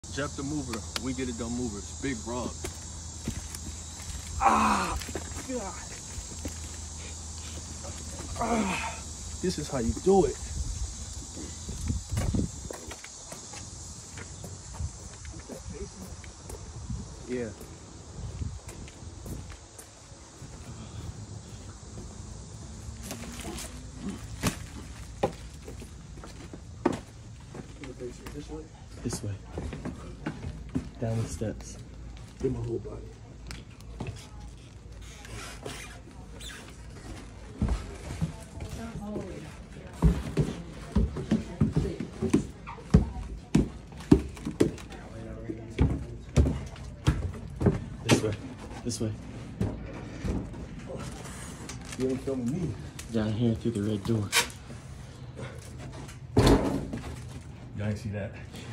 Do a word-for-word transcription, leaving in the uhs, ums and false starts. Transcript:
Jeff the Mover, we get it done movers, big Rob. Ah, God. Ah, this is how you do it. Yeah. This way? This way. Down the steps. Get my whole body. This way. This way. You ain't filming me. Down here through the red door. Y'all ain't see that.